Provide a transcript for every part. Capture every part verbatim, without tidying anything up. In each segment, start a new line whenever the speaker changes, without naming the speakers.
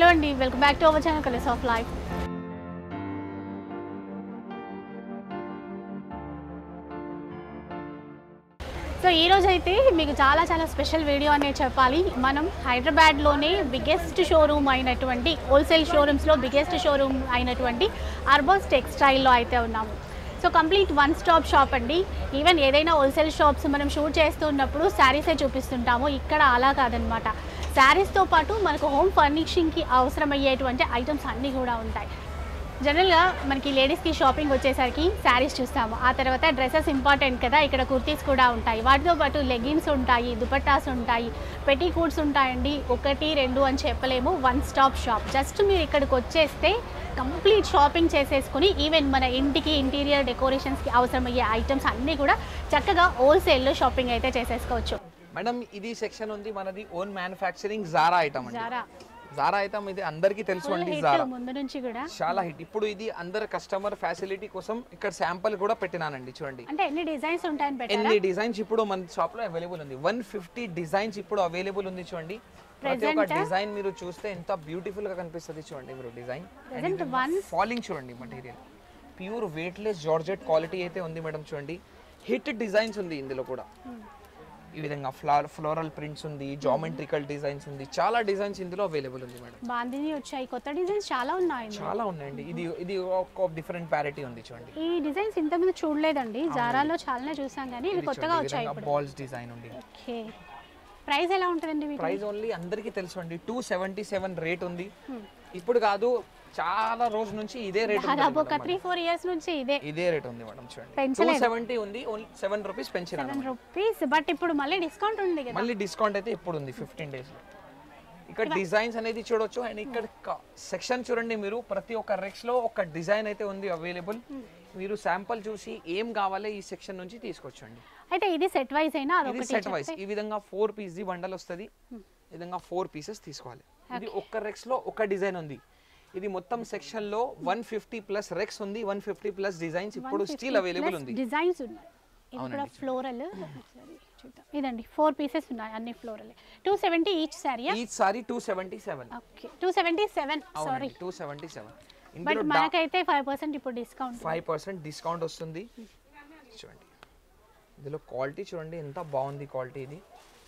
Hello అండి, welcome back to our channel Colours of Life. So ఈరోజు అయితే మీకు చాలా చాలా స్పెషల్ వీడియో అనేది చెప్పాలి. మనం హైదరాబాద్లోనే బిగ్గెస్ట్ షోరూమ్ అయినటువంటి హోల్సేల్ షోరూమ్స్లో బిగ్గెస్ట్ షోరూమ్ అయినటువంటి అర్బోస్ టెక్స్టైల్లో అయితే ఉన్నాము. So complete one stop shop అండి. ఈవెన్ ఏదైనా హోల్సేల్ షాప్స్ మనం షూట్ చేస్తున్నప్పుడు శారీసే చూపిస్తుంటాము, ఇక్కడ అలా కాదనమాట. శారీస్తో పాటు మనకు హోమ్ ఫర్నిషింగ్కి అవసరమయ్యేటువంటి ఐటమ్స్ అన్నీ కూడా ఉంటాయి. జనరల్గా మనకి లేడీస్కి షాపింగ్ వచ్చేసరికి శారీస్ చూస్తాము, ఆ తర్వాత డ్రెస్సెస్ ఇంపార్టెంట్ కదా, ఇక్కడ కుర్తీస్ కూడా ఉంటాయి. వాటితో పాటు లెగిన్స్ ఉంటాయి, దుపట్టాస్ ఉంటాయి, పెట్టికోట్స్ ఉంటాయండి. ఒకటి రెండు అని చెప్పలేము, వన్ స్టాప్ షాప్. జస్ట్ మీరు ఇక్కడికి వచ్చేస్తే కంప్లీట్ షాపింగ్ చేసేసుకుని ఈవెన్ మన ఇంటికి ఇంటీరియర్ డెకరేషన్స్కి అవసరమయ్యే ఐటమ్స్ అన్నీ కూడా చక్కగా హోల్సేల్లో షాపింగ్ అయితే చేసేసుకోవచ్చు.
మేడం ఇది సెక్షన్ ఉంది మనది ఓన్ మ్యానుఫ్యాక్చరింగ్ జారా ఐటమ్ అండి.
జారా
జారా ఐటమ్ ఇది అందరికీ తెలుసు అండి. జారా
ముందు నుంచి కూడా
చాలా హిట్. ఇప్పుడు ఇది అందరు కస్టమర్ ఫెసిలిటీ కోసం ఇక్కడ శాంపుల్ కూడా పెట్టినానండి. చూడండి
అంటే ఎన్ని డిజైన్స్ ఉంటాయని పెట్టారా?
ఎన్ని డిజైన్స్ ఇప్పుడు మన షాప్ లో అవైలబుల్ ఉంది. వన్ ఫిఫ్టీ డిజైన్స్ ఇప్పుడు అవైలబుల్ ఉంది. చూడండి ప్రతి ఒక్క డిజైన్ మీరు చూస్తే ఎంత బ్యూటిఫుల్ గా కనిపిస్తుంది. చూడండి మీరు డిజైన్ ఫాలింగ్ చూడండి, material pure weightless georgette quality అయితే ఉంది మేడం. చూడండి హిట్ డిజైన్స్ ఉంది ఇందులో కూడా. ఈ విధంగా ఫ్లవర్ ఫ్లోరల్ ప్రింట్స్ ఉంది, జామెట్రికల్ డిజైన్స్ ఉంది, చాలా డిజైన్స్ ఇందులో అవైలబుల్ ఉంది మేడం.
బాందిని వచ్చాయి, కొత్త డిజైన్స్ చాలా ఉన్నాయి.
చాలా ఉన్నాయండి. ఇది ఇది ఒక డిఫరెంట్ వెరైటీ ఉంది. చూడండి
ఈ డిజైన్స్ ఇంతకుముందు చూడలేదండి, జారాలో చాలానే చూసాం కానీ ఇవి కొత్తగా వచ్చాయి.
బాల్స్ డిజైన్ ఉంది.
ఓకే, ప్రైస్ ఎలా ఉంటుందండి?
ప్రైస్ ఓన్లీ అందరికీ తెలుసు అండి, టూ సెవెంటీ సెవెన్ రేట్ ఉంది. ఇప్పుడు కాదు, చాలా రోజు నుంచి ఇదే రేట్ ఉంది.
దాదాపు ఒక త్రీ ఫోర్ ఇయర్స్ నుంచి ఇదే
ఇదే రేట్ ఉంది మేడం. చూడండి టూ సెవెంటీ ఉంది, ఓన్లీ సెవెన్ రూపీస్ పెంచినారు.
సెవెన్ రూపీస్ బట్ ఇప్పుడు మళ్ళీ డిస్కౌంట్ ఉంది కదా.
మళ్ళీ డిస్కౌంట్ అయితే ఇప్పుడు ఉంది ఫిఫ్టీన్ డేస్ లో. ఇక్కడ డిజైన్స్ అనేది చూడొచ్చు. అండ్ ఇక్కడ సెక్షన్ చూడండి మీరు, ప్రతి ఒక్క రెక్స్ లో ఒక డిజైన్ అయితే ఉంది అవైలబుల్. మీరు శాంపుల్ చూసి ఏం కావాలో ఈ సెక్షన్ నుంచి తీసుకొచ్చండి.
అయితే ఇది సెట్ వైస్ అయినా
ఇది సెట్ వైస్. ఈ విధంగా ఫోర్ పీస్ ది బండల్ వస్తుంది. ఈ విధంగా ఫోర్ పీసెస్ తీసుకోవాలి. ఇది ఒక్క రెక్స్ లో ఒక డిజైన్ ఉంది. ఇది మొత్తం సెక్షన్ లో వన్ ఫిఫ్టీ ప్లస్ రెక్స్ ఉంది, వన్ ఫిఫ్టీ ప్లస్ డిజైన్స్ ఇప్పుడు స్టిల్ అవైలబుల్ ఉంది.
డిజైన్స్ ఉన్నాయి. ఇది కూడా ఫ్లోరల్ చూద్దాం. ఇదండి ఫోర్ పీసెస్ ఉన్నాయి, అన్ని floral. Two seventy each sari.
Each sari two seventy seven.
Okay, two seventy seven. Sari,
two seventy seven.
But మనకైతే ఫైవ్ పర్సెంట్ ఇప్పుడు డిస్కౌంట్
ఫైవ్ పర్సెంట్ డిస్కౌంట్ వస్తుంది. చూడండి ఇందులో క్వాలిటీ చూడండి ఎంత బాగుంది క్వాలిటీ. ఇది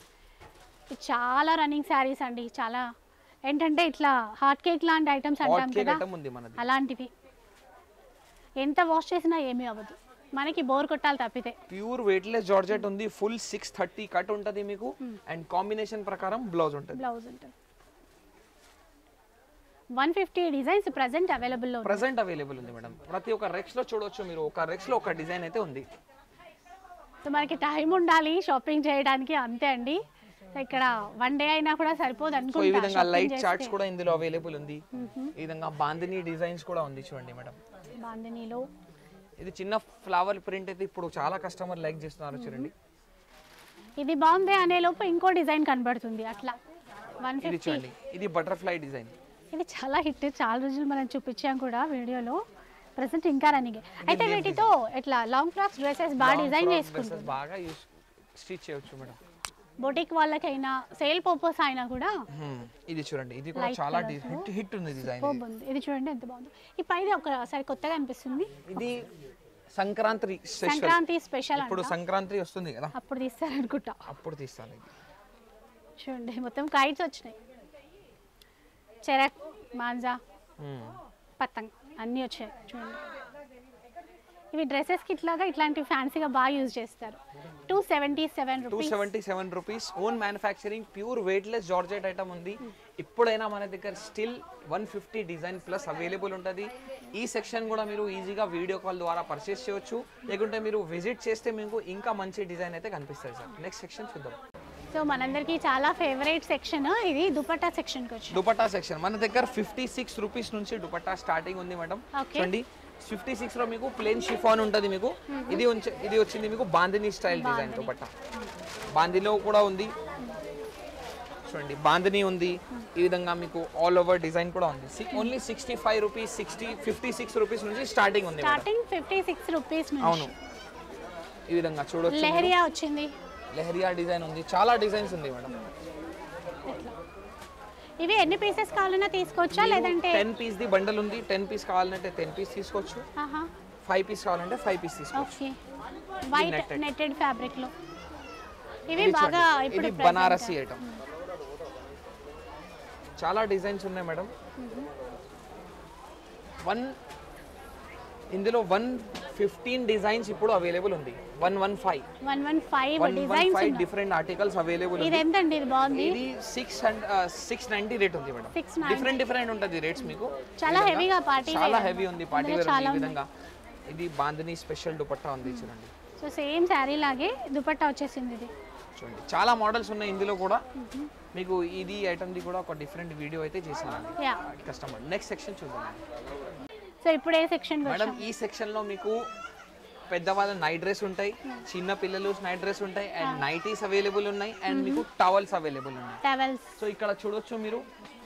చాలా రన్నింగ్ శారీస్ అండి. చాలా ఏంటంటే ఇట్లా హాట్ కేక్ లాంటి ఐటమ్స్ అంటాం కదా, అలాంటివి. ఎంత వాష్ చేసినా ఏమీ అవ్వదు, మనకి బోర్ కొట్టాలి తప్పితే.
ప్యూర్ వెయిట్లెస్ జార్జెట్ ఉంది. ఫుల్ సిక్స్ థర్టీ కట్ ఉంటుంది మీకు. అండ్ కాంబినేషన్ ప్రకారం బ్లౌజ్ ఉంటుంది.
బ్లౌజ్ ఉంటుంది. One fifty designs present available లో
ప్రెజెంట్ అవైలబుల్ ఉంది మేడం. ప్రతి ఒక్క రెక్స్ లో చూడొచ్చు మీరు, ఒక రెక్స్ లో ఒక డిజైన్ అయితే ఉంది.
సో మనకి టైం ఉండాలి షాపింగ్ చేయడానికి, అంతే అండి. ఇక్కడ వన్ డే అయినా కూడా సరిపోదు అనుకుంటా.
ఈ విధంగా లైట్ చార్ట్స్ కూడా ఇందులో అవైలబుల్ ఉంది. ఈ విధంగా బాందిని డిజైన్స్ కూడా ఉంది. చూడండి మేడం
బాందినిలో
ఇది చిన్న ఫ్లవర్ ప్రింట్ అయితే ఇప్పుడు చాలా కస్టమర్ లైక్ చేస్తున్నారు. చూడండి
ఇది బాగుంది అనే లోపు ఇంకో డిజైన్ కనబడుతుంది అట్లా. వన్
ఇది చూడండి, ఇది బటర్ఫ్లై డిజైన్.
ఇది చాలా హిట్, చాలా రోజులు మనం చూపించాం కూడా వీడియోలో. ప్రెసెంట్ ఇంకా రన్నింగ్. అయితే వీటితో ఇట్లా లాంగ్ ఫ్రాక్స్ డ్రెస్సెస్ బాగా డిజైన్ చేసుకుంటారు,
బాగా యూస్ స్టిచ్ చేయొచ్చు మేడం.
బొటిక్ వాళ్ళకైనా సేల్ పర్పస్ అయినా కూడా.
ఇది చూడండి, ఇది కూడా చాలా హిట్ హిట్ ఉంది డిజైన్.
ఇది చూడండి ఎంత బాగుంది. ఈ పైది ఒకసారి కొత్తగా అనిపిస్తుంది.
ఇది సంక్రాంతి
సంక్రాంతి స్పెషల్.
ఇప్పుడు సంక్రాంతి వస్తుంది కదా,
అప్పుడు తీస్తారు అనుకుంటా.
అప్పుడు తీస్తాను.
చూడండి మొత్తం కైట్స్ వచ్చినాయి, చెరక్, మాంజా, పతంగ్ అన్నీ వచ్చాయి. చూడండి ఇవి డ్రెస్సెస్కి ఇట్లాగా ఇట్లాంటి ఫ్యాన్సీగా బాగా యూజ్ చేస్తారు. Two seventy seven
two seventy seven rupees. Own manufacturing pure weightless georgette item ఉంది. ఇప్పుడైనా మన దగ్గర still one fifty design plus available ఉంటుంది. ఈ సెక్షన్ కూడా మీరు ఈజీగా వీడియో కాల్ ద్వారా పర్చేస్ చేయొచ్చు, లేకుంటే మీరు విజిట్ చేస్తే మీకు ఇంకా మంచి డిజైన్ అయితే కనిపిస్తుంది సార్. నెక్స్ట్ సెక్షన్ చూద్దాం.
సో మనందరికీ చాలా ఫేవరెట్ సెక్షన్ ఇది, దుపట్టా సెక్షన్ కి వచ్చి.
దుపట్టా సెక్షన్ మన దగ్గర ఫిఫ్టీ సిక్స్ రూపీస్ నుంచి దుపట్టా స్టార్టింగ్ ఉంది మేడం. చూడండి ఫిఫ్టీ సిక్స్ లో మీకు ప్లేన్ షిఫాన్ ఉంటుంది మీకు. ఇది ఇది వచ్చింది మీకు బాందిని స్టైల్ డిజైన్ దుపట్టా. బాందిలో కూడా ఉంది చూడండి, బాందిని ఉంది. ఈ విధంగా మీకు ఆల్ ఓవర్ డిజైన్ కూడా ఉంది. Only sixty five rupees sixty fifty six rupees నుంచి స్టార్టింగ్ ఉంది.
Starting fifty six rupees.
అవును, ఈ విధంగా చూడొచ్చు.
లెహరియా వచ్చింది,
లెహరియా డిజైన్ ఉంది, చాలా డిజైన్స్ ఉంది మేడం.
ఇవి ఎన్ని పీసెస్ కావాలన్నా తీసుకోవచ్చా లేదంటే
టెన్ పీస్ ది బండల్ ఉంది, టెన్ పీస్ కావాలంటే టెన్ పీస్ తీసుకోవచ్చు, ఫైవ్ పీస్ కావాలంటే ఫైవ్ పీస్ తీసుకోవచ్చు.
ఓకే, వైట్ నెట్టెడ్ ఫ్యాబ్రిక్ లో ఇవి బాగా ఇప్పుడు
ఇది బనారసి ఐటమ్. చాలా డిజైన్స్ ఉన్నాయి మేడం. వన్ ఇందులో వన్ ఫిఫ్టీన్ డిజైన్స్ ఇప్పుడు అవైలబుల్ ఉంది. One one five
one one five
one one
designs
five different articles available
ఇది
ఉంది.
ఎంతండి? ఇది బాగుంది.
ఇది సిక్స్ సిక్స్ నైన్టీ రేట్ ఉంది మేడం.
సిక్స్
డిఫరెంట్ డిఫరెంట్ ఉంటుంది రేట్స్ మీకు.
చాలా హెవీగా పార్టీ
చాలా హెవీ ఉంది, పార్టీ వేర్ ఈ విధంగా. ఇది బాందిని స్పెషల్ దుపట్టా ఉంది చూడండి.
సో సేమ్ శారీ లాగే దుపట్టా వచ్చేసింది ఇది.
చూడండి చాలా మోడల్స్ ఉన్నాయి ఇందులో కూడా. మీకు ఇది ఐటమ్ ది కూడా ఒక డిఫరెంట్ వీడియో అయితే చేశాను
యా
కస్టమర్. నెక్స్ట్ సెక్షన్ చూద్దాం
సో ఇప్పుడు ఏ సెక్షన్
మేడం. ఈ సెక్షన్ లో మీకు పెద్దవాళ్ళ నైట్ డ్రెస్ ఉంటాయి, చిన్న పిల్లలు నైట్ డ్రెస్ ఉంటాయి, అండ్ నైటీస్ అవైలబుల్ ఉన్నాయి, అండ్ మీకు టవల్స్ అవైలబుల్ ఉన్నాయి.
టవల్స్
సో ఇక్కడ చూడొచ్చు మీరు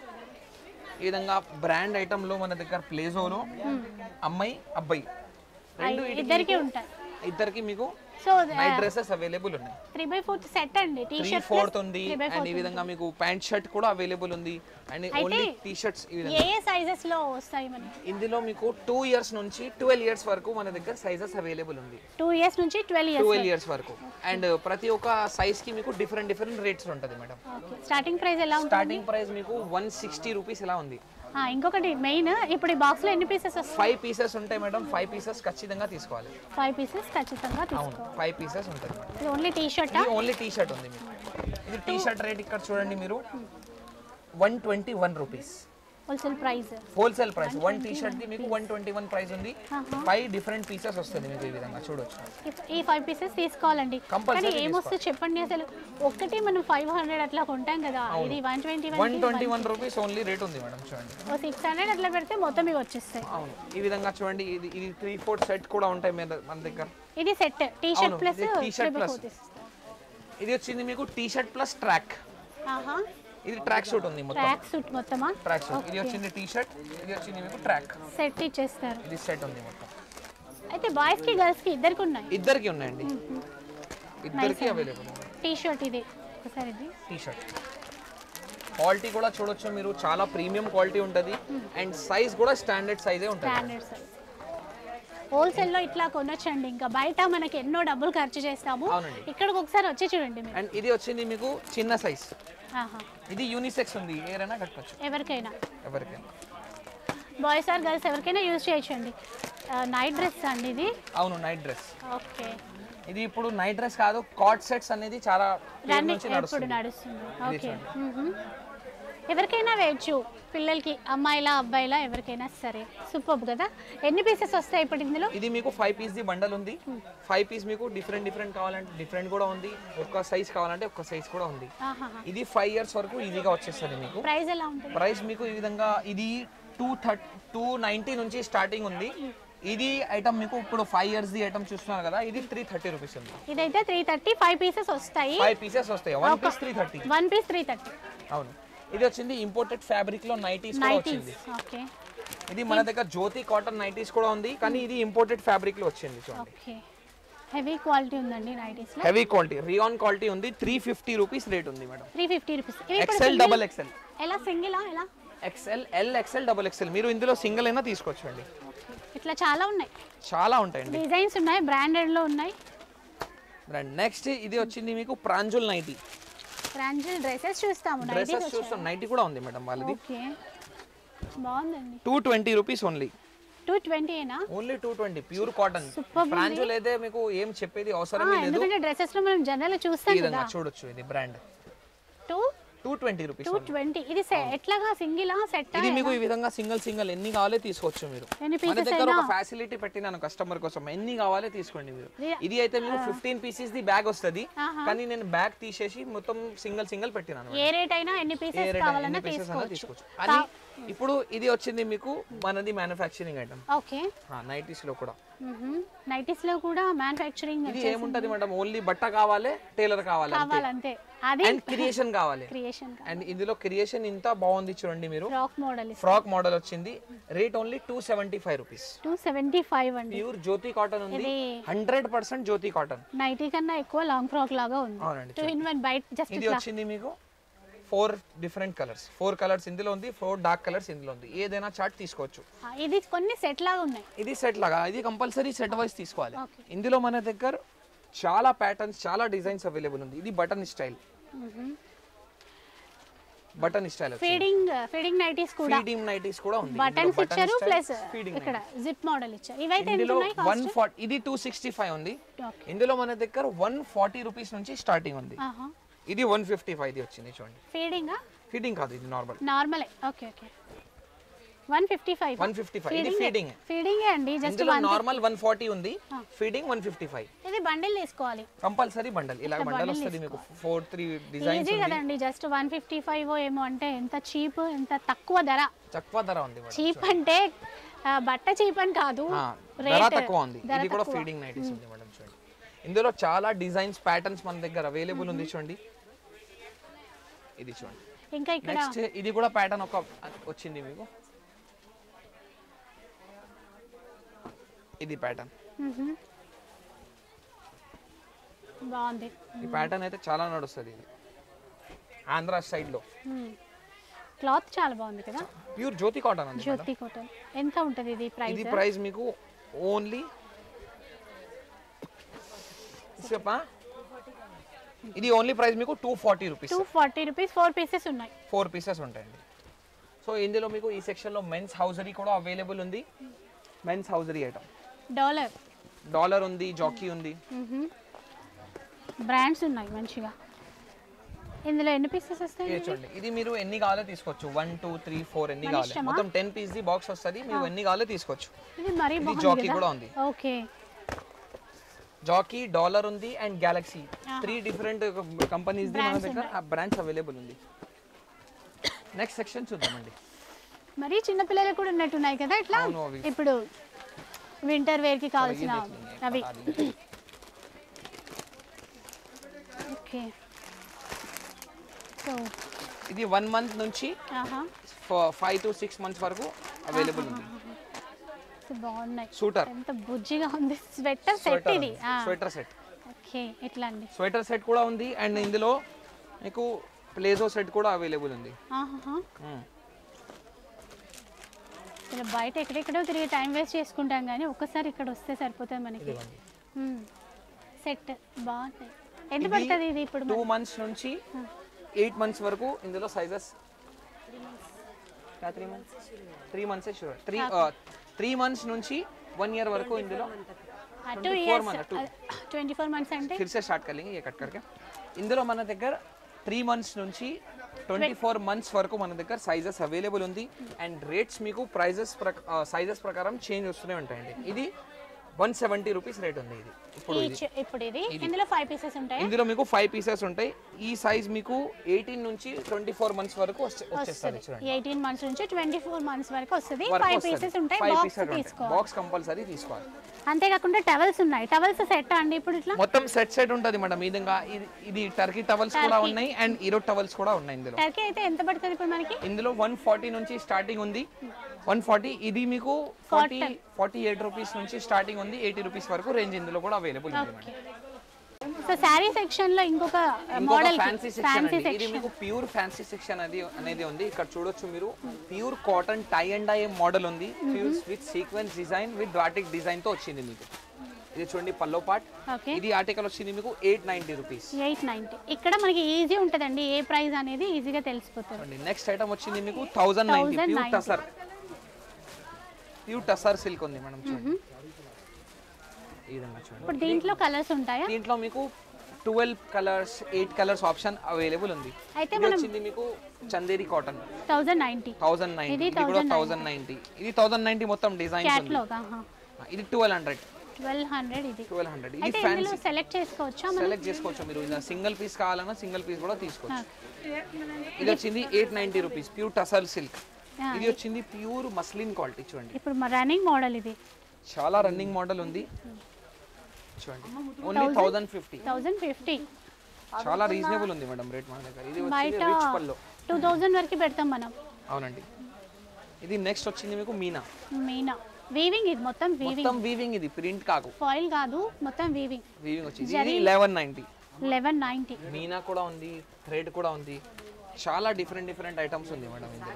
ఈ విధంగా బ్రాండ్ ఐటమ్ లో మన దగ్గర ప్లేజోలో అమ్మాయి అబ్బాయి రెండు
ఇద్దరికి ఉంటాయి.
ఇద్దరికి మీకు
సో
నైట్ డ్రెస్సెస్ అవైలబుల్ ఉన్నాయి.
త్రీ బై ఫోర్త్ సెట్ అండి. టీ
త్రీ
షర్ట్
ఫోర్త్ ఉంది, అండ్ ఈ విధంగా మీకు ప్యాంట్ షర్ట్ కూడా అవైలబుల్ ఉంది, అండ్ ఓన్లీ టీ షర్ట్స్ ఈ విధంగా.
ఏ ఏ సైజెస్ లో వస్తాయి మనకి?
ఇందులో మీకు టూ ఇయర్స్ నుంచి ట్వెల్వ్ ఇయర్స్ వరకు మన దగ్గర సైజెస్ అవైలబుల్ ఉంది.
టూ ఇయర్స్ నుంచి ట్వెల్వ్ ఇయర్స్
ట్వెల్వ్ ఇయర్స్ వరకు, అండ్ ప్రతి ఒక్క సైజ్ కి మీకు డిఫరెంట్ డిఫరెంట్ రేట్స్ ఉంటుంది మేడం.
స్టార్టింగ్ ప్రైస్ ఎలా ఉంటుంది?
స్టార్టింగ్ ప్రైస్ మీకు వన్ సిక్స్టీ రూపీస్ ఎలా ఉంది.
ఇంకొకటి మెయిన్, ఇప్పుడు ఈ బాక్స్ లో ఎన్ని పీసెస్ వస్తాయి?
ఫైవ్ పీసెస్ ఉంటాయి మేడం. ఫైవ్ పీసెస్ ఖచ్చితంగా తీసుకోవాలి.
ఫైవ్ పీసెస్ ఖచ్చితంగా
అవును,
తీసుకోవాలి.
ఫైవ్ పీసెస్ ఉంటుంది.
ఇది ఓన్లీ టీ షర్ట్.
ఇది ఓన్లీ టీ షర్ట్ ఉంది మీకు. ఇది టీ షర్ట్ రేట్ ఇక్కడ చూడండి మీరు, one twenty one rupees
wholesale price.
Wholesale price. One T shirt ది మీకు వన్ ట్వంటీ వన్ ప్రైస్ ఉంది. ఫైవ్ డిఫరెంట్ పీసెస్ వస్తుంది మీకు ఈ విధంగా చూడొచ్చు.
ఈ ఫైవ్ పీసెస్ తీసుకోవాలండి. కానీ ఏమొస్తుంది చెప్పండి అసలు, ఒక్కటి మనం ఫైవ్ హండ్రెడ్ అట్లా కొంటాం కదా, ఇది one twenty one
one twenty one rupees only rate ఉంది మేడం. చూడండి
ఓ సిక్స్ హండ్రెడ్ అట్లా పెడితే మొత్తం ఇవి వచ్చేస్తాయి.
అవును, ఈ విధంగా చూడండి. ఇది ఇది త్రీ ఫోర్ సెట్ కూడా ఉంటాయి మన దగ్గర.
ఇది set T shirt plus
T shirt plus. ఇది వచ్చింది మీకు టీ షర్ట్ ప్లస్ ట్రాక్.
ఆహా,
ఇది ట్రాక్ సూట్ ఉంది మొత్తం.
ట్రాక్ సూట్ మొత్తమా?
Tracksuit. ఇది వచ్చింది టీ షర్ట్, ఇది వచ్చింది మీకు ట్రాక్.
సెట్ ఇచ్చేస్తారు.
ఇది సెట్ ఉంది మొత్తం.
అయితే బాయ్స్ కి గర్ల్స్ కి ఇద్దరికి ఉన్నాయి?
ఇద్దరికి ఉన్నాయండి, ఇద్దరికి అవైలబుల్ ఉంది.
టీ షర్ట్ ఇది ఒకసారి, ఇది
టీ షర్ట్ క్వాలిటీ కూడా చూడొచ్చు మీరు, చాలా ప్రీమియం క్వాలిటీ ఉంటుంది, అండ్ సైజ్ కూడా స్టాండర్డ్ సైజే ఉంటుంది.
Standard size. హోల్సేల్ లో ఇట్లా కొనొచ్చండి. ఇంకా బయట మనకి ఎన్నో డబ్బులు ఖర్చు చేస్తాము, ఇక్కడికి ఒకసారి వచ్చి చూడండి మీరు.
అండ్ ఇది వచ్చింది మీకు చిన్న సైజ్.
ఆహా,
ఇది యూనిసెక్స్ ఉంది, ఏరైనా కట్టుకోవచ్చు,
ఎవరికైనా
ఎవరికైనా.
బాయ్స్ ఆర్ గర్ల్స్ ఎవరికైనా యూజ్ చేయొచ్చండి. నైట్ డ్రెస్ అండి ఇది.
అవును, నైట్ డ్రెస్.
ఓకే,
ఇది ఇప్పుడు నైట్ డ్రెస్ కాదు, కాట్ సెట్స్ అనేది చాలా
నుంచి నడుస్తుంది. నడుస్తుంది ఓకే. ఎవరికైనా వేయచ్చు, పిల్లలకి, అమ్మాయిలా అబ్బాయిలా ఎవరికైనా సరే. సూపర్ కదా. ఎన్ని పీసెస్ వస్తాయి ఇప్పుడు ఇందులో?
ఇది మీకు ఫైవ్ పీస్ ది బండల్ ఉంది. ఫైవ్ పీస్ మీకు డిఫరెంట్ డిఫరెంట్ కావాలంటే డిఫరెంట్ కూడా ఉంది, ఒక్క సైజ్ కావాలంటే ఒక్క సైజ్ కూడా ఉంది. ఇది ఫైవ్ ఇయర్స్ వరకు ఈజీగా వచ్చేస్తుంది మీకు.
ప్రైస్ ఎలా ఉంటుంది?
ప్రైస్ మీకు ఈ విధంగా, ఇది టూ థర్టీ టూ నైన్టీ నుంచి స్టార్టింగ్ ఉంది. ఇది ఐటమ్ మీకు ఇప్పుడు ఫైవ్ ఇయర్స్ ది ఐటమ్ చూస్తున్నారు కదా, ఇది త్రీ థర్టీ రూపీస్ ఉంది.
ఇదైతే త్రీ థర్టీ ఫైవ్ పీసెస్ వస్తాయి.
ఫైవ్ పీసెస్ వస్తాయి. One piece three thirty.
One piece three thirty.
అవును, ఇది వచ్చింది ఇంపోర్టెడ్ ఫ్యాబ్రిక్ లో నైటీస్ కూడా వచ్చింది.
ఓకే,
ఇది మన దగ్గర జ్యోతి కాటన్ నైటీస్ కూడా ఉంది, కానీ ఇది ఇంపోర్టెడ్ ఫ్యాబ్రిక్ లో వచ్చింది. చూడండి,
ఓకే, హెవీ క్వాలిటీ ఉందండి నైటీస్ లో.
హెవీ క్వాలిటీ, రియాన్ క్వాలిటీ ఉంది. త్రీ ఫిఫ్టీ రూపీస్ రేట్ ఉంది madam.
Three fifty rupees.
XL double XL.
ఎలా సింగిల్ ఎలా?
XL, L, XL, double XL. మీరు ఇందులో సింగిల్ అయినా తీసుకోవచ్చు అండి.
ఇట్లా చాలా ఉన్నాయి,
చాలా ఉంటాయండి.
డిజైన్స్ ఉన్నాయి, బ్రాండెడ్ లో ఉన్నాయి.
నెక్స్ట్ ఇది వచ్చింది మీకు ప్రాంజుల్ నైటీ.
ప్రాంజుల్ డ్రెస్సెస్ చూస్తాము,
డ్రెస్సెస్ చూస్తాం. నైటీ కూడా ఉంది మేడం వాళ్ళది.
ఓకే, బాగుందండి.
Two twenty rupees only.
Two twenty ఏనా?
Only two twenty, pure cotton. Pranjul అయితే మీకు ఏం చెప్పేది అవసరం లేదు,
ఎందుకంటే డ్రెస్సెస్ లో మనం జనరల్ చూస్తాం కదా.
చూడొచ్చు, ఇది brand.
Two
two twenty rupees.
Two twenty. ఇది ఎట్లాగా సింగిల్ సెట్?
ఇది మీకు ఈ విధంగా సింగిల్ సింగిల్ ఎన్ని కావాలో తీసుకోవచ్చు మీరు. మన దగ్గర ఒక ఫెసిలిటీ పెట్టినాను కస్టమర్ కోసం, ఎన్ని కావాలో తీసుకోండి మీరు. ఇది అయితే మీకు ఫిఫ్టీన్ పీసెస్ ది బ్యాగ్ వస్తుంది, కానీ నేను బ్యాగ్ తీసేసి మొత్తం సింగిల్ సింగిల్ పెట్టినాను.
ఏ రేట్ అయినా ఎన్ని పీసెస్ కావాలన్నా తీసుకోవచ్చు.
అని ఇప్పుడు ఇది వచ్చింది మీకు మనది మ్యానుఫ్యాక్చరింగ్ ఐటమ్.
ఓకే,
నైటీస్ లో కూడా.
నైటీస్ లో కూడా మ్యానుఫ్యాక్చరింగ్.
ఇది ఏముంటది మేడం, ఓన్లీ బట్ట కావాలి, టైలర్ కావాలి
అంతే. అది
అండ్ క్రియేషన్ కావాలి.
క్రియేషన్
అండ్ ఇందులో క్రియేషన్ ఇంత బాగుంది చూడండి మీరు.
Frock model.
ఫ్రాక్ మోడల్ వచ్చింది. Rate only two seventy five rupees.
Two seventy five అండి.
ప్యూర్ జ్యోతి కాటన్ ఉంది, hundred percent Jyoti cotton.
Nightie కన్నా ఎక్కువ లాంగ్ ఫ్రాక్ లాగా ఉంది.
అవునండి.
Two in one bite just.
ఇది వచ్చింది మీకు four different colours four colours ఇందులో ఉంది ఫోర్ డార్క్ కలర్స్ ఇందులో ఉంది ఏదైనా చార్ట్ తీసుకోవచ్చు
ఆ, ఇది కొన్ని సెట్ లాగా ఉన్నాయి.
ఇది సెట్ లాగా ఇది కంపల్సరీ సెట్ వైస్ తీసుకోవాలి
Okay.
ఇందులో మన దగ్గర చాలా ప్యాటర్న్స్ చాలా డిజైన్స్ అవైలబుల్ ఉంది ఇది button style button style
feeding feeding nighties కూడా
ఫీడింగ్ నైటీస్ కూడా ఉంది
బటన్స్ ఇచ్చారు ప్లస్ ఇక్కడ జిప్ మోడల్ ఇచ్చారు. ఇవైతే ఎంత
ఇందులో
ఉన్నాయి
వన్ ఫార్టీ ఇది టూ సిక్స్టీ ఫైవ్ ఉంది
Okay.
ఇందులో మన దగ్గర వన్ ఫార్టీ రూపీస్ నుంచి స్టార్టింగ్ ఉంది
ఆహా.
ఇది వన్ ఫిఫ్టీ ఫైవ్ ఇది వచ్చింది చూడండి
ఫీడింగ్
ఫీడింగ్ కాదు ఇది నార్మల్
నార్మలే. Okay okay one fifty five
one fifty five ఇది ఫీడింగ్
ఫీడింగ్ అండి జస్ట్
ఇందులో నార్మల్ వన్ ఫార్టీ ఉంది ఫీడింగ్ వన్ ఫిఫ్టీ ఫైవ్
ఇది బండిల్ తీసుకోవాలి
కంపల్సరీ బండల్ ఇలా బండల్ వస్తుంది మీకు ఫోర్ త్రీ డిజైన్స్
ఈజీ కదండి జస్ట్ వన్ ఫిఫ్టీ ఫైవ్ ఏమో అంటే ఎంత చీప్ ఎంత తక్కువ ధర.
తక్కువ ధర ఉంది మేడం
చీప్ అంటే ఆ, బట్ట చీప్ అని కాదు
ఆ, ధర
రేట్
తక్కువ ఉంది ఇది కూడా ఫీడింగ్ నైటీస్ ఉంది మేడం చూడండి ఇందులో చాలా డిజైన్స్ ప్యాటర్న్స్ మన దగ్గర అవైలబుల్ ఉంది చూడండి ఇది చూడండి
ఇంకా ఇక్కడ
నెక్స్ట్ ఇది కూడా ప్యాటర్న్ ఒక వచ్చింది మీకు ఇది ప్యాటర్న్
మ్మ్హ. బాగుంది.
ఈ ప్యాటర్న్ అయితే చాలా నడుస్తుంది ఇది ఆంధ్ర సైడ్ లో
క్లాత్ చాలా బాగుంది కదా
ప్యూర్ జ్యోతి కాటన్ ఉంది
జ్యోతి కాటన్. ఎంత ఉంటుంది ఇది ప్రైస్?
ఇది ప్రైస్ మీకు ఓన్లీ చెప్పా ఇది ఓన్లీ ప్రైస్ మీకు two forty rupees
two forty rupees four pieces ఉన్నాయి.
ఫోర్ పీసెస్ ఉంటాయండి సో ఇందులో మీకు ఈ సెక్షన్లో మెన్స్ హౌజరీ కూడా అవైలబుల్ ఉంది men's hosiery item
dollar
dollar ఉంది జాకీ ఉంది
బ్రాండ్స్ ఉన్నాయి మంచిగా. ఇందులో ఎన్ని పీసెస్ వస్తాయి?
ఇది చూడండి ఇది మీరు ఎన్ని కావాలో తీసుకోవచ్చు వన్ టూ త్రీ ఫోర్ ఎన్ని కావాలి మొత్తం టెన్ పీస్ ది బాక్స్ వస్తుంది మీరు ఎన్ని కావాలో తీసుకోవచ్చు.
ఇది మరీ
ఇది
బాగుంది
జాకీ
కదా.
కూడా ఉంది
ఓకే
జాకీ డాలర్ ఉంది and Galaxy three different companies ది మన దగ్గర ఆ బ్రాండ్స్ అవైలబుల్ ఉంది. నెక్స్ట్ సెక్షన్ చూద్దామండి.
మరి చిన్న పిల్లలకు కూడా ఉన్నట్టున్నాయి కదా ఇట్లా
అవును, అవి.
ఇప్పుడు వింటర్ వేర్ కి కావాల్సిన అవి. ఓకే సో
ఇది వన్ మంత్ నుంచి
ఆహా
ఫైవ్ టు సిక్స్ మంత్స్ వరకు అవైలబుల్ ఉంది.
సో బాగున్నాయి.
సూటర్
ఎంత బుజ్జిగా ఉంది. స్వెటర్ సెట్ ఇది.
స్వెటర్ సెట్
ఓకే ఎట్లా అండి?
స్వెటర్ సెట్ కూడా ఉంది అండ్ ఇందులో మీకు ప్లేజో సెట్ కూడా అవైలబుల్ ఉంది.
ఆహా
మ్మ్.
ఇలా బయట ఎక్కడెక్కడో తిరిగి టైం వేస్ట్ చేసుకుంటాం కానీ ఒక్కసారి ఇక్కడ వస్తే సరిపోతుంది మనకి. సెట్ బాగుంది. ఎంత పడుతుంది ఇది ఇప్పుడు?
టూ మంత్స్ నుంచి ఎయిట్ మంత్స్ వరకు ఇందులో sizes three months three months sure three three months నుంచి వన్ ఇయర్ వరకు ఇందులో
two years twenty four months అంటే
फिर से स्टार्ट कर लेंगे ये कट करके ఇందులో మన దగ్గర త్రీ మంత్స్ నుంచి ట్వంటీ ఫోర్ మంత్స్ వరకు మన దగ్గర సైజెస్ అవైలబుల్ ఉంది అండ్ రేట్స్ మీకు ప్రైజెస్ సైజెస్ ప్రకారం చేంజ్ వస్తూనే ఉంటాయండి. ఇది వన్ సెవెంటీ రూపీస్ రేట్ ఉంది ఇది ఇప్పుడు ఇది.
ఈచ్ ఇప్పుడు ఇది ఇందులో ఫైవ్ పీసెస్ ఉంటాయి.
ఇందులో మీకు ఫైవ్ పీసెస్ ఉంటాయి. ఈ సైజ్ మీకు ఎయిటీన్ నుంచి ట్వంటీ ఫోర్ మంత్స్ వరకు వచ్చే- వచ్చేస్తుంది చూడండి.
ఎయిటీన్ మంత్స్ నుంచి ట్వంటీ ఫోర్ మంత్స్ వరకు వస్తుంది.
వరకు
ఫైవ్
వస్తుంది.
పీసెస్ ఉంటాయి.
ఫైవ్
బాక్స్
పీసెస్ ఉంటాయి.
తీసుకోవాలి.
బాక్స్ కంపల్సరీ తీసుకోవాలి.
అంతేకాకుండా టవల్స్ ఉన్నాయి. టవల్స్ సెట్ అండి ఇప్పుడు ఇట్లా
మొత్తం సెట్ సెట్ ఉంటుంది మేడం. ఈ విధంగా ఇది- ఇది టర్కీ టవల్స్ కూడా ఉన్నాయి అండ్ ఈరో టవల్స్ కూడా ఉన్నాయి ఇందులో.
టర్కీ అయితే ఎంత పడుతుంది ఇప్పుడు మనకి?
ఇందులో వన్ ఫార్టీ నుంచి స్టార్టింగ్ ఉంది. వన్ ఫార్టీ ఇది మీకు ఫార్టీ ఫార్టీ ఎయిట్ రూపీస్ నుంచి స్టార్టింగ్ ఉంది. ఎయిటీ రూపీస్ వరకు రేంజ్ ఇందులో కూడా అవైలబుల్ ఉంది మేడం.
సో శారీ సెక్షన్ లో ఇంకొక
ఇంకొక
మోడల్
ఫ్యాన్సీ సెక్షన్ అండి. ఇది మీకు ప్యూర్ ఫ్యాన్సీ సెక్షన్ అది అనేది ఉంది. ఇక్కడ చూడొచ్చు మీరు pure cotton tie and dye model ఉంది. Fuse with sequence design with batik design తో వచ్చింది మీకు. ఇది చూడండి పల్లో పార్ట్.
ఓకే
ఇది ఆర్టికల్ వచ్చింది మీకు eight ninety rupees.
Eight ninety ఇక్కడ మనకి ఈజీ ఉంటదండి. ఏ ప్రైస్ అనేది ఈజీగా తెలిసిపోతుంది.
నెక్స్ట్ ఐటమ్ వచ్చింది మీకు thousand ninety pure tussar pure tussar silk ఉంది మేడం చూడండి. ఈ విధంగా చూడండి.
ఇప్పుడు దీంట్లో కలర్స్ ఉంటాయా?
దీంట్లో మీకు twelve colours eight colours option available ఉంది.
అయితే
ఇది వచ్చింది మీకు Chanderi cotton
thousand ninety
thousand ninety ఇది కూడా థౌసండ్ నైన్టీ ఇది థౌసండ్ నైన్టీ మొత్తం డిజైన్స్ ఉంది.
క్యాట్లాగ్
ఇది ట్వెల్వ్ హండ్రెడ్
ట్వెల్వ్ హండ్రెడ్ ఇది
ట్వెల్వ్ హండ్రెడ్ ఇది
అయితే ఇందులో
ఫ్యాన్సీ
సెలెక్ట్ చేసుకోవచ్చా?
సెలెక్ట్ చేసుకోవచ్చు మీరు. ఇలా సింగిల్ పీస్ కావాలన్నా సింగిల్ పీస్ కూడా తీసుకోవచ్చు. ఇది వచ్చింది eight ninety rupees pure tussar silk. ఇది వచ్చింది ప్యూర్ మస్లిన్ క్వాలిటీ చూడండి.
ఇప్పుడు రన్నింగ్ మోడల్ ఇది
చాలా రన్నింగ్ మోడల్ ఉంది చూడండి. Only thousand fifty
thousand fifty
చాలా రీజనబుల్ ఉంది మేడం రేట్ మన దగ్గర. ఇది
బయట
వచ్చింది రిచ్ పల్లో
టూ థౌజండ్ వరకు పెడతాం మనం.
అవునండి. ఇది నెక్స్ట్ వచ్చింది మీకు మీనా.
మీనా వీవింగ్ ఇది మొత్తం వీవింగ్
మొత్తం వీవింగ్ ఇది ప్రింట్ కాకు
ఫాయిల్ కాదు మొత్తం వీవింగ్
వీవింగ్ వచ్చింది. ఇది eleven ninety
eleven ninety
meena కూడా ఉంది థ్రెడ్ కూడా ఉంది చాలా డిఫరెంట్ డిఫరెంట్ ఐటమ్స్ ఉంది మేడం ఇందులో.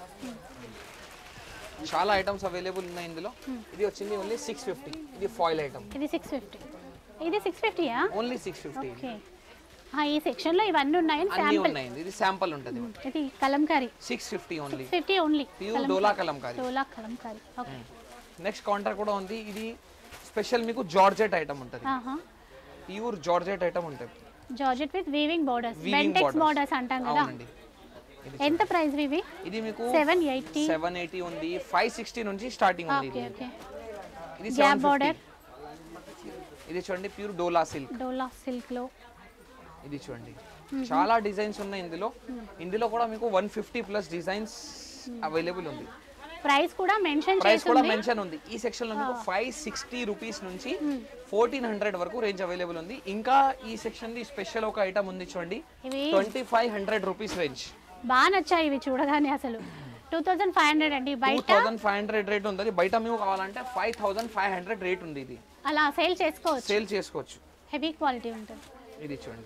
చాలా ఐటమ్స్ అవైలబుల్ ఉన్నాయి ఇందులో. ఇది వచ్చింది ఓన్లీ సిక్స్ ఫిఫ్టీ. ఇది ఫాయిల్ ఐటమ్.
ఇది సిక్స్ ఫిఫ్టీ. ఇది సిక్స్ ఫిఫ్టీయా?
Only six fifty.
ఓకే. ఈ సెక్షన్ లో ఇవన్నీ ఉన్నాయి.
అన్నీ ఉన్నాయి. ఇది శాంపుల్ ఉంటుంది.
ఇది Kalamkari
six fifty only.
Six fifty only.
Pure dola Kalamkari.
Dola Kalamkari. Okay.
Next counter కూడా ఉంది. ఇది స్పెషల్ మీకు జార్జెట్ ఐటమ్ ఉంటుంది.
ఆహా.
ప్యూర్ జార్జెట్ ఐటమ్ ఉంటుంది.
Georgette with weaving borders, Bentex borders అంటాం కదా.
అవునండి.
ఎంత ప్రైస్ ఇవి?
ఇది మీకు
సెవెన్ ఎయిటీ
సెవెన్ ఎయిటీ ఉంది. ఫైవ్ సిక్స్టీ నుంచి స్టార్టింగ్ ఉంది.
Okay okay.
ఇది
గ్యాప్ బోర్డర్.
ఇది చూడండి pure dola silk.
Dola silk లో
ఇది చూడండి చాలా డిజైన్స్ ఉన్నాయి ఇందులో. ఇందులో కూడా మీకు one fifty plus designs available ఉంది.
ప్రైస్ కూడా మెన్షన్ చేసి
ప్రైస్ కూడా మెన్షన్ ఉంది. ఈ సెక్షన్ లో మీకు ఫైవ్ సిక్స్టీ రూపీస్ నుంచి ఫోర్టీన్ హండ్రెడ్ వరకు రేంజ్ అవైలబుల్ ఉంది. ఇంకా ఈ సెక్షన్ ది స్పెషల్ ఒక ఐటమ్ ఉంది చూడండి, twenty five hundred rupees range.
బాగా నచ్చాయి ఇవి చూడగానే. అసలు టూ థౌసండ్ ఫైవ్ హండ్రెడ్ అండి బయట.
Two thousand five hundred rate ఉంది. బయట మేము కావాలంటే five thousand five hundred rate ఉంది. ఇది
అలా సేల్ చేసుకోవచ్చు.
సేల్ చేసుకోవచ్చు.
హెవీ క్వాలిటీ ఉంటుంది.
ఇది చూడండి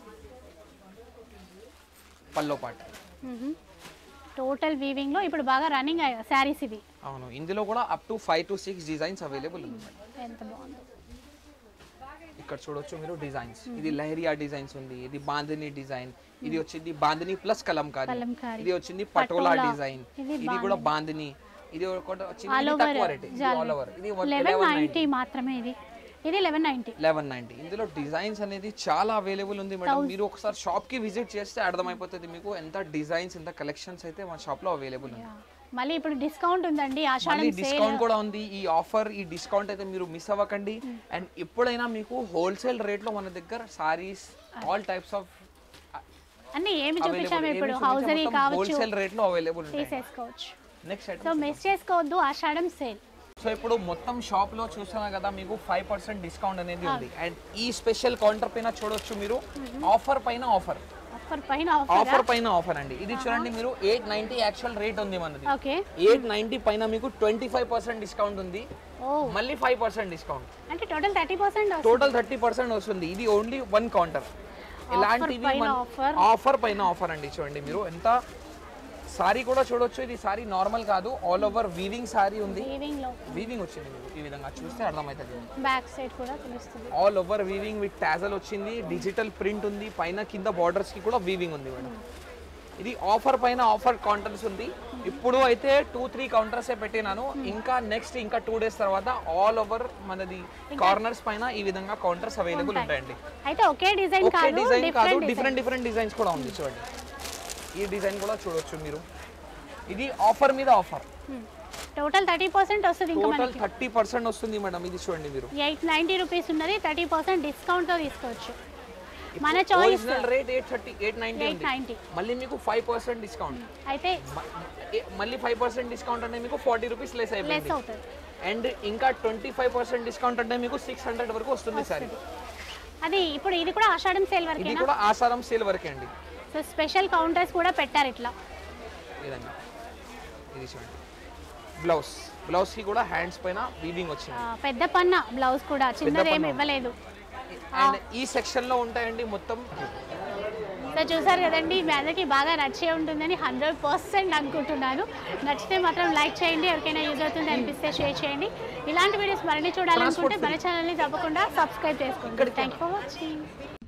పల్లో పాట.
టోటల్ వీవింగ్ లో ఇప్పుడు బాగా రన్నింగ్ శారీస్ ఇవి.
అవును. ఇందులో కూడా up to five to six designs available ఉన్నాయి.
ఎంత బాగుంది.
ఇక్కడ చూడొచ్చు మీరు డిజైన్స్. ఇది లహరియా డిజైన్స్ ఉంది. ఇది బాందిని డిజైన్. ఇది వచ్చింది బాందిని ప్లస్ కలంకారీ. ఇది వచ్చింది పటోలా డిజైన్. ఇది కూడా బాందిని. ఇది ఒకటి వచ్చింది తక్కువ రేట్. ఇది ఆల్ ఓవర్. ఇది
లెవెన్ నైంటీ మాత్రమే. ఇది ఇది లెవెన్ నైంటీ.
Eleven ninety. ఇందులో డిజైన్స్ అనేది చాలా అవైలబుల్ ఉంది మేడం. మీరు ఒకసారి షాప్ కి విజిట్ చేస్తే అర్థమైపోతుంది మీకు ఎంత డిజైన్స్ ఎంత కలెక్షన్స్ అయితే మన షాప్ లో అవైలబుల్ ఉంది.
మళ్ళీ ఇప్పుడు డిస్కౌంట్ ఉందండి. ఆషాఢం సేల్
డిస్కౌంట్ కూడా ఉంది. ఈ ఆఫర్ ఈ డిస్కౌంట్ అయితే మీరు మిస్ అవ్వకండి. అండ్ ఎప్పుడైనా మీకు హోల్సేల్ రేట్ లో మన దగ్గర సారీస్ ఆల్ టైప్స్ ఆఫ్
అన్ని ఏమి చూపించాము ఇప్పుడు హౌజరీ కావచ్చు
హోల్సేల్ రేట్ లో అవైలబుల్ ఉంటాయి.
తీసేసుకోవచ్చు.
Next item.
సో మిస్ చేసుకోవద్దు ఆషాఢం సేల్.
సో ఇప్పుడు మొత్తం షాప్ లో చూస్తున్నా కదా మీకు ఫైవ్ పర్సెంట్ డిస్కౌంట్ అనేది ఉంది. అండ్ ఈ స్పెషల్ కౌంటర్ పైన చూడొచ్చు మీరు ఆఫర్ పైన ఆఫర్.
ఆఫర్ పైన
ఆఫర్ పైన ఆఫర్ అండి. ఇది చూడండి మీరు ఎయిట్ నైన్టీ యాక్చువల్ రేట్ ఉంది మనది.
ఓకే.
ఎయిట్ నైన్టీ పైన మీకు ట్వంటీ ఫైవ్ పర్సెంట్ డిస్కౌంట్ ఉంది. మళ్ళీ ఫైవ్ పర్సెంట్ డిస్కౌంట్
అంటే total thirty percent
total thirty percent వస్తుంది. ఇది ఓన్లీ వన్ కౌంటర్. ఇలాంటివి ఆఫర్ పైన ఆఫర్ అండి. చూడండి మీరు ఎంత సారీ కూడా చూడొచ్చు. ఇది సారీ నార్మల్ కాదు, ఆల్ ఓవర్ వీవింగ్ సారీ ఉంది. వీవింగ్ వచ్చింది ఈ విధంగా చూస్తే అర్థమవుతుంది.
బ్యాక్ సైడ్ కూడా తెలుస్తుంది.
All over weaving with tassel వచ్చింది. డిజిటల్ ప్రింట్ ఉంది. పైన కింద బార్డర్స్ కి కూడా వీవింగ్ ఉంది మేడం. ఇది ఆఫర్ పైన ఆఫర్ కౌంటర్స్ ఉంది. ఇప్పుడు అయితే టూ త్రీ కౌంటర్స్ పెట్టినాను. ఇంకా నెక్స్ట్ ఇంకా టూ డేస్ తర్వాత ఆల్ ఓవర్ మనది కార్నర్స్ పైన ఈ విధంగా కౌంటర్స్ అవైలబుల్ ఉంటాయండి.
అయితే ఒకే డిజైన్ కాదు,
డిజైన్ కాదు, డిఫరెంట్ డిఫరెంట్ డిజైన్స్ కూడా ఉంది. చూడండి ఈ డిజైన్ కూడా చూడొచ్చు మీరు. ఇది ఆఫర్ మీద ఆఫర్.
టోటల్ థర్టీ పర్సెంట్ వస్తుంది.
టోటల్ థర్టీ పర్సెంట్ వస్తుంది మేడం. ఇది చూడండి మీరు
ఎయిట్ నైన్టీ రూపీస్ ఉన్నది థర్టీ పర్సెంట్ డిస్కౌంట్ తో తీసుకోవచ్చు. మన choice
rate eight thirty eight ninety. మళ్ళీ మీకు ఫైవ్ పర్సెంట్ డిస్కౌంట్
అయితే
మళ్ళీ ఫైవ్ పర్సెంట్ డిస్కౌంట్ అంటే మీకు ఫార్టీ రూపీస్ లెస్ అయిపోయింది. అండ్ ఇంకా ట్వంటీ ఫైవ్ పర్సెంట్ డిస్కౌంట్ అంటే మీకు సిక్స్ హండ్రెడ్ వరకు వస్తుంది సారీ.
అది ఇప్పుడు ఇది కూడా ఆషాఢం సేల్ వరకే.
ఇది కూడా ఆషాఢం సేల్ వరకే అండి.
సో స్పెషల్ కౌంటర్స్ కూడా పెట్టారు ఇట్లా.
ఇదండి ఇది చూడండి బ్లౌజ్. బ్లౌజ్ కి కూడా హ్యాండ్స్ పైన వీవింగ్ వచ్చింది.
పెద్ద పన్న బ్లౌజ్ కూడా, చిన్నది ఏమి ఇవ్వలేదు.
అండ్ ఈ సెక్షన్ లో ఉంటాయండి మొత్తం.
సో చూసారు కదండి, మీ అందరికీ బాగా నచ్చే ఉంటుందని హండ్రెడ్ పర్సెంట్ అనుకుంటున్నాను. నచ్చితే మాత్రం లైక్ చేయండి, ఎవరికైనా యూజ్ అవుతుంది అనిపిస్తే షేర్ చేయండి. ఇలాంటి వీడియోస్ మరిన్ని చూడాలనుకుంటే మన ఛానల్ని తప్పకుండా సబ్స్క్రైబ్ చేసుకోండి. Thank you for watching.